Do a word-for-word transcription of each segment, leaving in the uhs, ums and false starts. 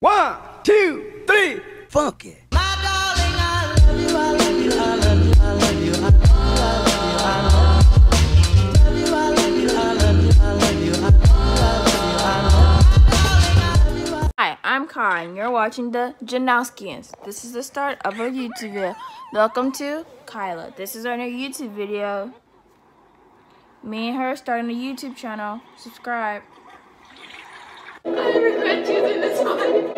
One, two, three, funk it. My darling, I love you, I love you, I love you, I love you, I love you, I love you, I love you, I love you, I love you, I love you. Hi, I'm Kai, and you're watching the Janowskians. This is the start of our YouTube video. Welcome to Kyla. This is our new YouTube video. Me and her starting a YouTube channel. Subscribe. I regret choosing this one.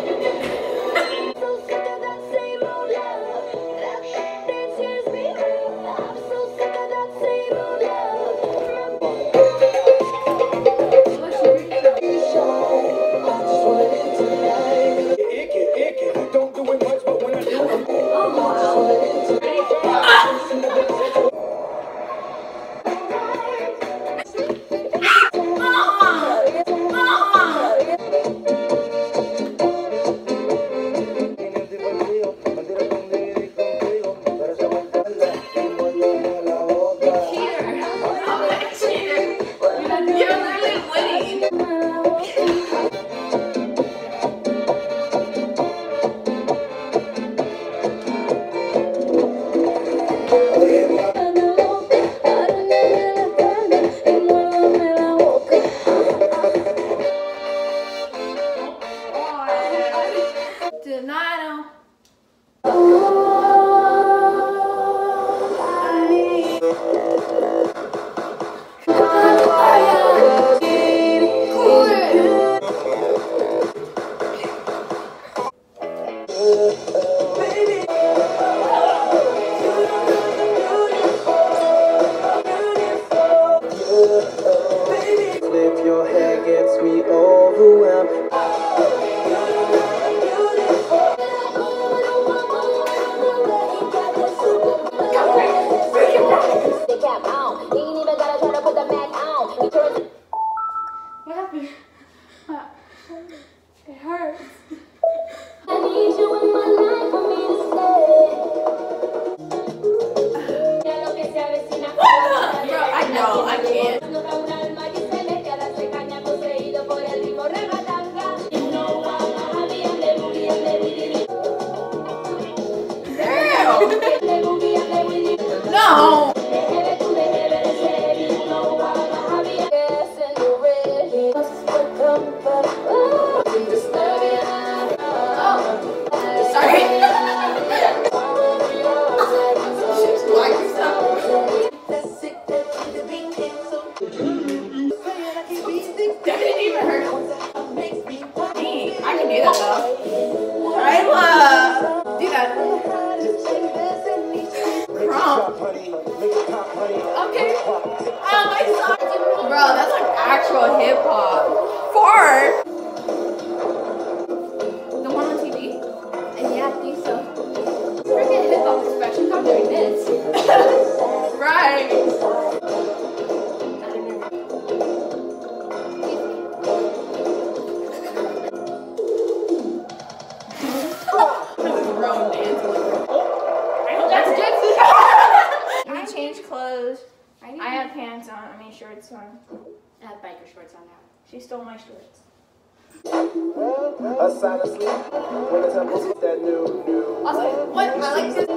If your hair gets me overwhelmed. What happened? It hurts. I need you in my life for me to stay. Bro, I know, I can't. No! Okay. Oh my god. Bro, that's like actual hip hop. Fart. The one on T V? Yeah, I think so. Freaking hip hop expressions. I'm doing this. Right. Grown dancing. That's good. Let me change clothes. I have pants on, I mean shorts on. I have biker shorts on now. She stole my shorts. A sign of sleep when the temples with that new, new. Also, what? I like this.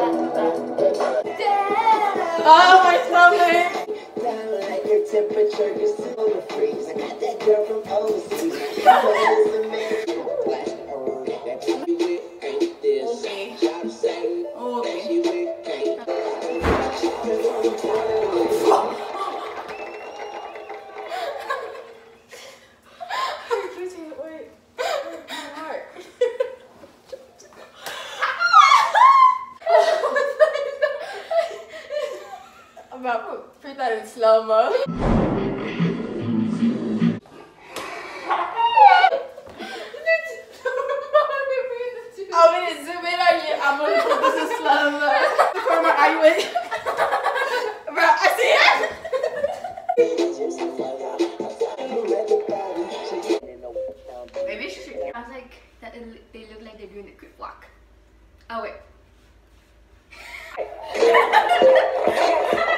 Oh, my stomach! Down like your temperature, you're still in the freeze. I got that girl from overseas. I'm about to put that in slow-mo. I'm gonna zoom in on you. I'm gonna put this in slow-mo. Corner, are you with? Bro, I see it. Maybe she should. I was like, that they look like they're doing a quick walk. Oh wait.